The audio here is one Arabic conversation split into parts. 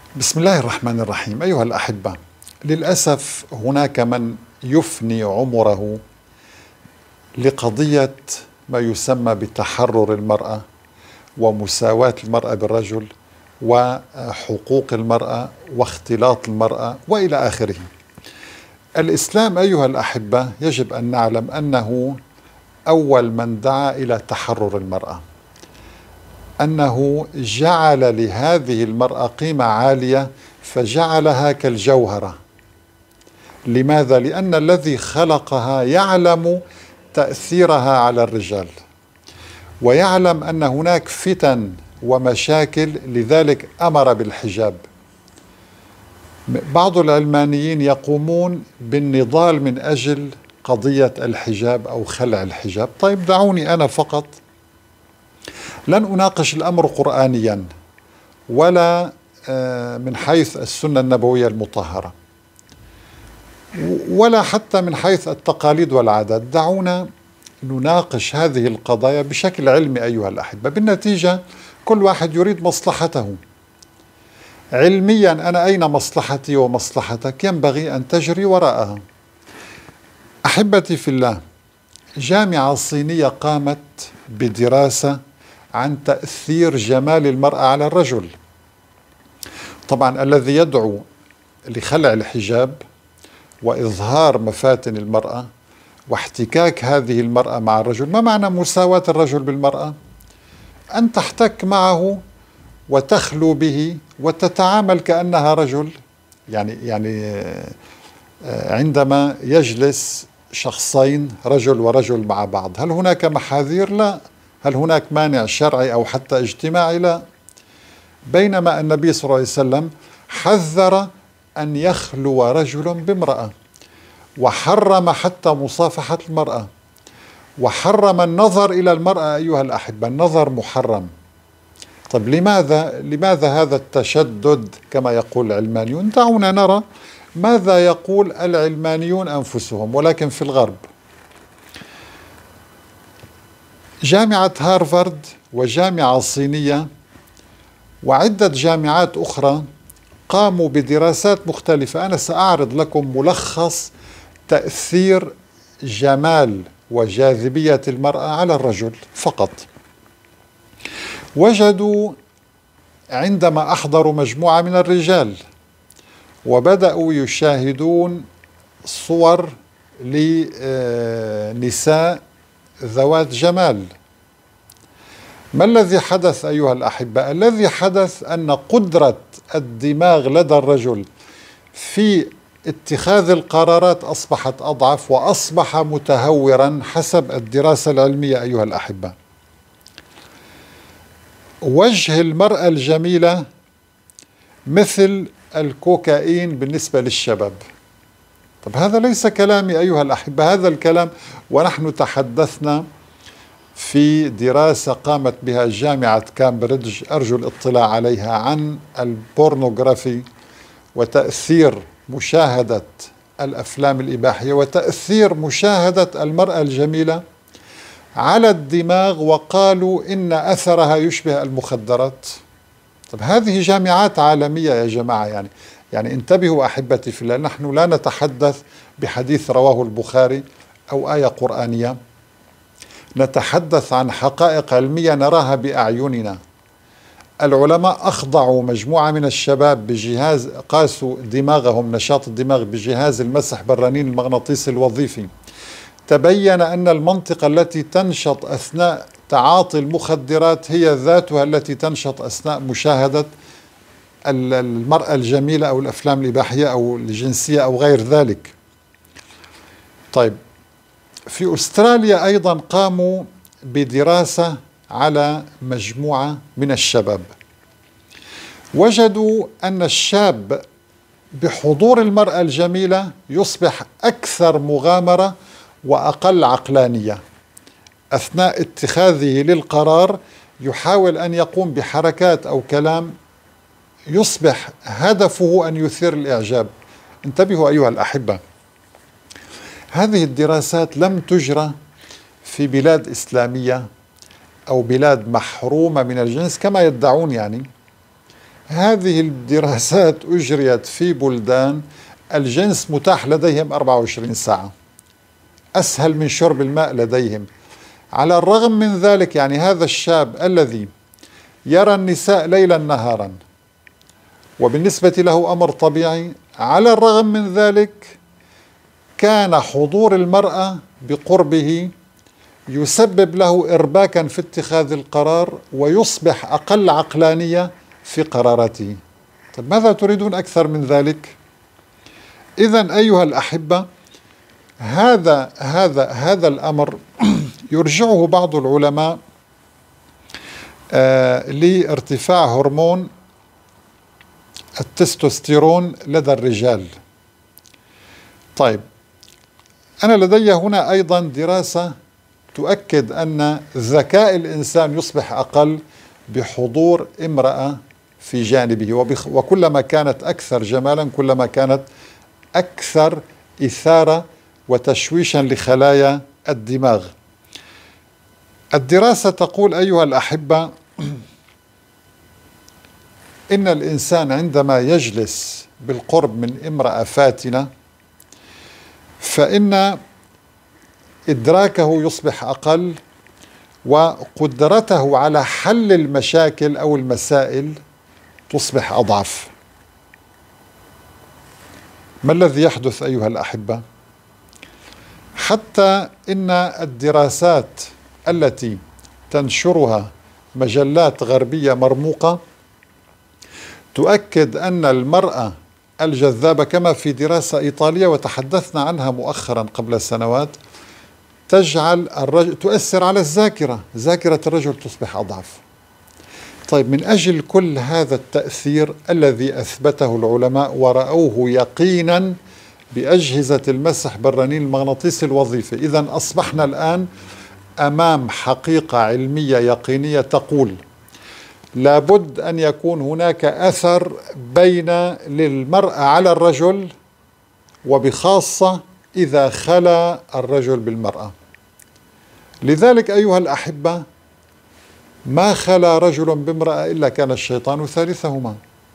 بسم الله الرحمن الرحيم. أيها الأحبة، للأسف هناك من يفني عمره لقضية ما يسمى بتحرر المرأة ومساواة المرأة بالرجل وحقوق المرأة واختلاط المرأة وإلى آخره. الإسلام أيها الأحبة يجب أن نعلم أنه أول من دعا إلى تحرر المرأة، أنه جعل لهذه المرأة قيمة عالية فجعلها كالجوهرة. لماذا؟ لأن الذي خلقها يعلم تأثيرها على الرجال ويعلم أن هناك فتن ومشاكل، لذلك أمر بالحجاب. بعض العلمانيين يقومون بالنضال من أجل قضية الحجاب أو خلع الحجاب. طيب دعوني أنا فقط لن أناقش الأمر قرآنيا ولا من حيث السنة النبوية المطهرة ولا حتى من حيث التقاليد والعادات. دعونا نناقش هذه القضايا بشكل علمي أيها الأحبة. بالنتيجة كل واحد يريد مصلحته. علميا أنا أين مصلحتي ومصلحتك؟ ينبغي أن تجري وراءها. أحبتي في الله، جامعة صينية قامت بدراسة عن تأثير جمال المرأة على الرجل. طبعا الذي يدعو لخلع الحجاب وإظهار مفاتن المرأة واحتكاك هذه المرأة مع الرجل، ما معنى مساواة الرجل بالمرأة؟ أن تحتك معه وتخلو به وتتعامل كأنها رجل. يعني عندما يجلس شخصين رجل ورجل مع بعض، هل هناك محاذير؟ لا. هل هناك مانع شرعي أو حتى اجتماعي؟ لا. بينما النبي صلى الله عليه وسلم حذر أن يخلو رجل بامرأة، وحرم حتى مصافحة المرأة، وحرم النظر إلى المرأة. أيها الأحبة، النظر محرم. طب لماذا هذا التشدد كما يقول العلمانيون؟ دعونا نرى ماذا يقول العلمانيون أنفسهم ولكن في الغرب. جامعة هارفارد وجامعة صينية وعدة جامعات أخرى قاموا بدراسات مختلفة. أنا سأعرض لكم ملخص تأثير جمال وجاذبية المرأة على الرجل فقط. وجدوا عندما أحضروا مجموعة من الرجال وبدأوا يشاهدون صور لنساء ذوات جمال، ما الذي حدث أيها الأحبة؟ الذي حدث أن قدرة الدماغ لدى الرجل في اتخاذ القرارات أصبحت أضعف وأصبح متهورا حسب الدراسة العلمية. أيها الأحبة، وجه المرأة الجميلة مثل الكوكايين بالنسبة للشباب. طب هذا ليس كلامي أيها الأحبة، هذا الكلام ونحن تحدثنا في دراسة قامت بها جامعة كامبريدج، أرجو الاطلاع عليها، عن البورنوغرافي وتأثير مشاهدة الأفلام الإباحية وتأثير مشاهدة المرأة الجميلة على الدماغ، وقالوا إن أثرها يشبه المخدرات. طب هذه جامعات عالمية يا جماعة، يعني انتبهوا أحبتي في الله، نحن لا نتحدث بحديث رواه البخاري أو آية قرآنية، نتحدث عن حقائق علمية نراها بأعيننا. العلماء أخضعوا مجموعة من الشباب بجهاز، قاسوا دماغهم، نشاط الدماغ، بجهاز المسح بالرنين المغناطيسي الوظيفي. تبين أن المنطقة التي تنشط أثناء تعاطي المخدرات هي ذاتها التي تنشط أثناء مشاهدة المرأة الجميلة أو الأفلام الإباحية أو الجنسية أو غير ذلك. طيب، في أستراليا أيضا قاموا بدراسة على مجموعة من الشباب، وجدوا أن الشاب بحضور المرأة الجميلة يصبح أكثر مغامرة وأقل عقلانية. أثناء اتخاذه للقرار يحاول أن يقوم بحركات أو كلام يصبح هدفه أن يثير الإعجاب. انتبهوا أيها الأحبة، هذه الدراسات لم تجرى في بلاد إسلامية أو بلاد محرومة من الجنس كما يدعون. هذه الدراسات أجريت في بلدان الجنس متاح لديهم 24 ساعة، أسهل من شرب الماء لديهم. على الرغم من ذلك، يعني هذا الشاب الذي يرى النساء ليلا نهارا وبالنسبة له أمر طبيعي، على الرغم من ذلك كان حضور المرأة بقربه يسبب له إرباكا في اتخاذ القرار، ويصبح أقل عقلانية في قراراته. طيب ماذا تريدون أكثر من ذلك؟ إذن أيها الأحبة، هذا الأمر يرجعه بعض العلماء لارتفاع هرمون التستوستيرون لدى الرجال. طيب، أنا لدي هنا أيضا دراسة تؤكد أن ذكاء الإنسان يصبح أقل بحضور امرأة في جانبه، وكلما كانت أكثر جمالا كلما كانت أكثر إثارة وتشويشا لخلايا الدماغ. الدراسة تقول أيها الأحبة إن الإنسان عندما يجلس بالقرب من امرأة فاتنة فإن إدراكه يصبح أقل، وقدرته على حل المشاكل أو المسائل تصبح أضعف. ما الذي يحدث أيها الأحبة؟ حتى إن الدراسات التي تنشرها مجلات غربية مرموقة تؤكد أن المرأة الجذابة، كما في دراسة إيطالية وتحدثنا عنها مؤخرا قبل سنوات، تؤثر على ذاكرة الرجل تصبح أضعف. طيب، من أجل كل هذا التأثير الذي أثبته العلماء ورأوه يقينا بأجهزة المسح بالرنين المغناطيسي الوظيفي، إذن أصبحنا الآن أمام حقيقة علمية يقينية تقول لابد أن يكون هناك أثر بين للمرأة على الرجل، وبخاصة إذا خلا الرجل بالمرأة. لذلك أيها الأحبة، ما خلا رجل بامرأة إلا كان الشيطان ثالثهما.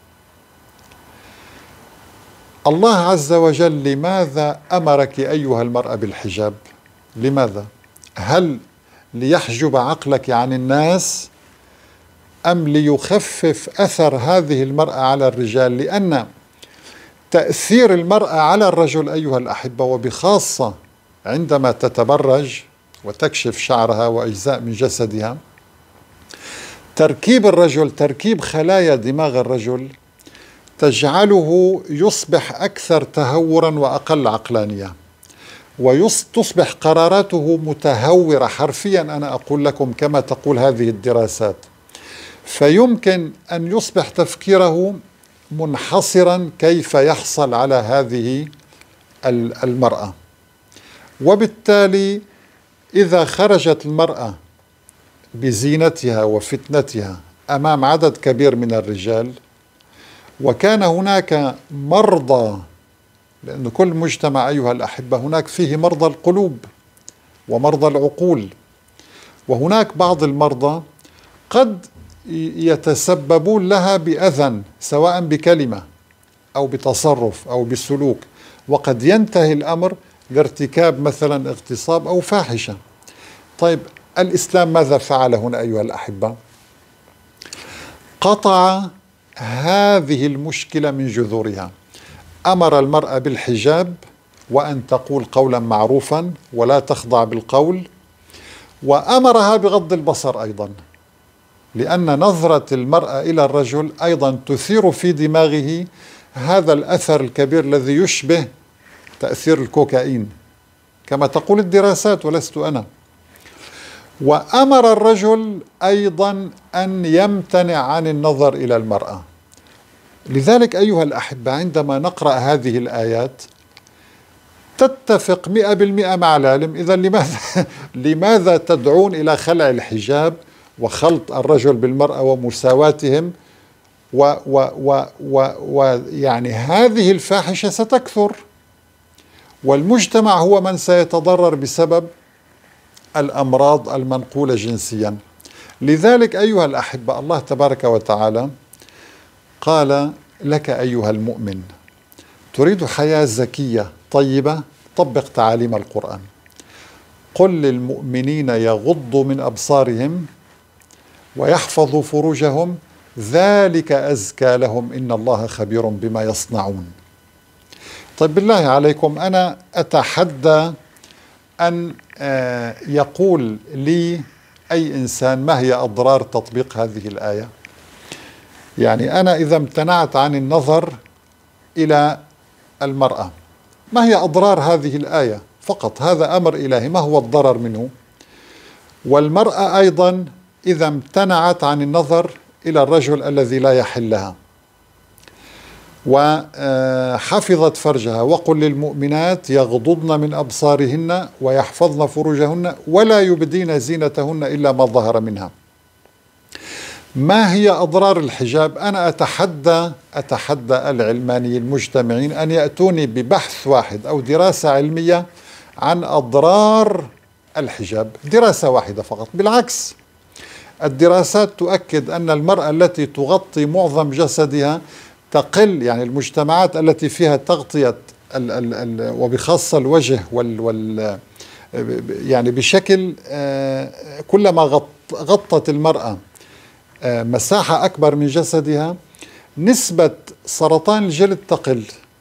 الله عز وجل لماذا أمرك أيها المرأة بالحجاب؟ لماذا؟ هل ليحجب عقلك عن الناس، أم ليخفف أثر هذه المرأة على الرجال؟ لأن تأثير المرأة على الرجل أيها الأحبة، وبخاصة عندما تتبرج وتكشف شعرها وأجزاء من جسدها، تركيب الرجل، تركيب خلايا دماغ الرجل تجعله يصبح أكثر تهورا وأقل عقلانية، وتصبح قراراته متهورة حرفيا. أنا أقول لكم كما تقول هذه الدراسات، فيمكن أن يصبح تفكيره منحصرا كيف يحصل على هذه المرأة. وبالتالي إذا خرجت المرأة بزينتها وفتنتها أمام عدد كبير من الرجال، وكان هناك مرضى، لأن كل مجتمع أيها الأحبة هناك فيه مرضى القلوب ومرضى العقول، وهناك بعض المرضى قد يتسببون لها بأذى، سواء بكلمة أو بتصرف أو بسلوك، وقد ينتهي الأمر لارتكاب مثلا اغتصاب أو فاحشة. طيب، الإسلام ماذا فعل هنا أيها الأحبة؟ قطع هذه المشكلة من جذورها. أمر المرأة بالحجاب، وأن تقول قولا معروفا ولا تخضع بالقول، وأمرها بغض البصر أيضا، لأن نظرة المرأة إلى الرجل أيضا تثير في دماغه هذا الأثر الكبير الذي يشبه تأثير الكوكايين كما تقول الدراسات ولست أنا. وأمر الرجل أيضا أن يمتنع عن النظر إلى المرأة. لذلك أيها الأحبة، عندما نقرأ هذه الآيات تتفق 100% مع العلم. إذا لماذا تدعون إلى خلع الحجاب وخلط الرجل بالمرأة ومساواتهم؟ ويعني هذه الفاحشة ستكثر، والمجتمع هو من سيتضرر بسبب الأمراض المنقولة جنسيا. لذلك أيها الأحبة، الله تبارك وتعالى قال: لك أيها المؤمن، تريد حياة زكية طيبة؟ طبق تعاليم القرآن. قل للمؤمنين يغضوا من أبصارهم ويحفظوا فروجهم ذلك أزكى لهم إن الله خبير بما يصنعون. طيب بالله عليكم، أنا أتحدى أن يقول لي أي إنسان ما هي أضرار تطبيق هذه الآية. يعني أنا إذا امتنعت عن النظر إلى المرأة، ما هي أضرار هذه الآية؟ فقط هذا أمر إلهي، ما هو الضرر منه؟ والمرأة أيضا إذا امتنعت عن النظر إلى الرجل الذي لا يحل لها وحفظت فرجها. وقل للمؤمنات يغضضن من أبصارهن ويحفظن فروجهن ولا يبدين زينتهن إلا ما ظهر منها. ما هي أضرار الحجاب؟ أنا أتحدى العلمانيين المجتمعين أن يأتوني ببحث واحد أو دراسة علمية عن أضرار الحجاب، دراسة واحدة فقط. بالعكس، الدراسات تؤكد أن المرأة التي تغطي معظم جسدها تقل، يعني المجتمعات التي فيها تغطية وبخاصة الوجه يعني بشكل كلما غطت المرأة مساحة أكبر من جسدها نسبة سرطان الجلد تقل.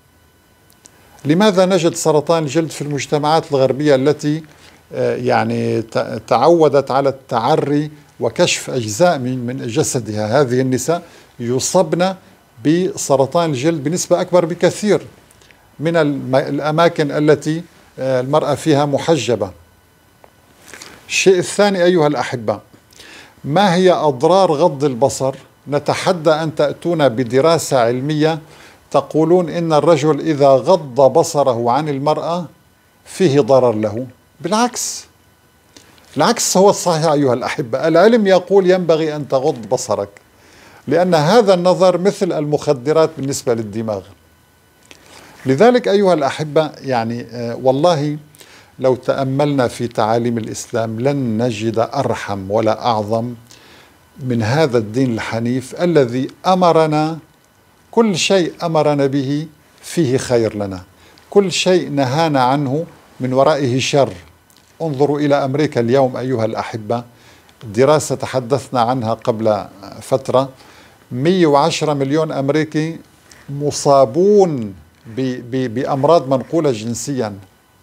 لماذا نجد سرطان الجلد في المجتمعات الغربية التي يعني تعودت على التعري وكشف أجزاء من جسدها؟ هذه النساء يصبن بسرطان الجلد بنسبة أكبر بكثير من الأماكن التي المرأة فيها محجبة. الشيء الثاني أيها الأحبة، ما هي أضرار غض البصر؟ نتحدى أن تأتونا بدراسة علمية تقولون إن الرجل إذا غض بصره عن المرأة فيه ضرر له. بالعكس، العكس هو الصحيح أيها الأحبة. العلم يقول ينبغي أن تغض بصرك، لأن هذا النظر مثل المخدرات بالنسبة للدماغ. لذلك أيها الأحبة، يعني والله لو تأملنا في تعاليم الإسلام لن نجد أرحم ولا أعظم من هذا الدين الحنيف الذي أمرنا، كل شيء أمرنا به فيه خير لنا، كل شيء نهانا عنه من ورائه شر. انظروا إلى أمريكا اليوم أيها الأحبة، دراسة تحدثنا عنها قبل فترة، 110 مليون أمريكي مصابون بأمراض منقولة جنسيا.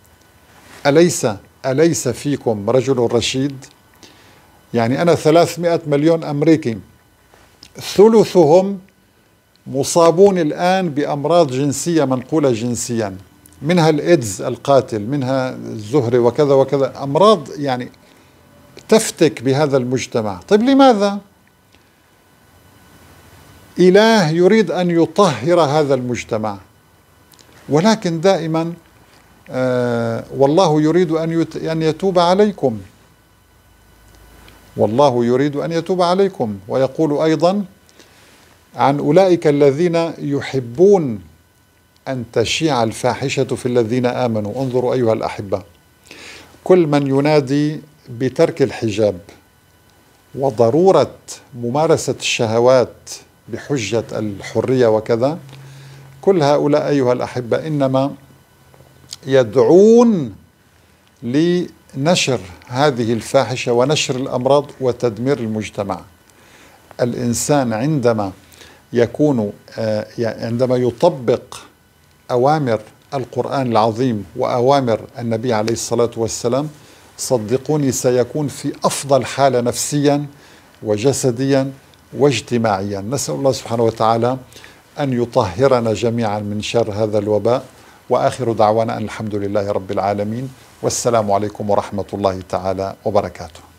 أليس فيكم رجل رشيد؟ يعني أنا 300 مليون أمريكي ثلثهم مصابون الآن بأمراض جنسية منقولة جنسيا، منها الإيدز القاتل، منها الزهري وكذا وكذا، أمراض يعني تفتك بهذا المجتمع. طيب لماذا؟ إله يريد أن يطهر هذا المجتمع، ولكن دائما والله يريد أن يتوب عليكم، والله يريد أن يتوب عليكم. ويقول أيضا عن أولئك الذين يحبون أن تشيع الفاحشة في الذين آمنوا. انظروا أيها الأحبة، كل من ينادي بترك الحجاب وضرورة ممارسة الشهوات بحجة الحرية وكذا، كل هؤلاء أيها الأحبة إنما يدعون لنشر هذه الفاحشة ونشر الأمراض وتدمير المجتمع. الإنسان عندما يطبق أوامر القرآن العظيم وأوامر النبي عليه الصلاة والسلام، صدقوني سيكون في أفضل حالة نفسيا وجسديا واجتماعيا. نسأل الله سبحانه وتعالى أن يطهرنا جميعا من شر هذا الوباء، وآخر دعوانا أن الحمد لله رب العالمين، والسلام عليكم ورحمة الله تعالى وبركاته.